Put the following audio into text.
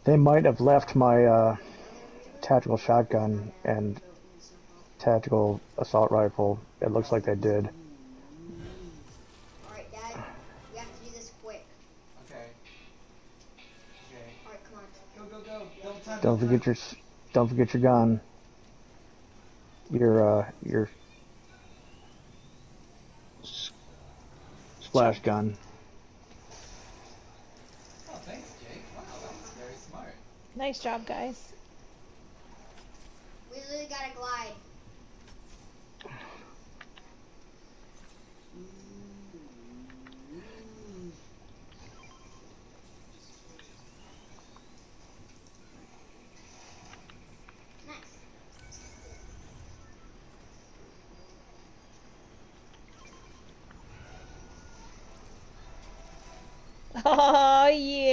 They might have left my tactical shotgun and tactical assault rifle. It looks like they did. Alright, Dad. We have to do this quick. Okay. Okay. Alright, come on. Go, go, go. Double time, Don't double time. forget your don't forget your gun. Your splash gun. Oh, thanks, Jake. Wow, that was very smart. Nice job, guys. We literally gotta glide. Nice. Oh, yeah.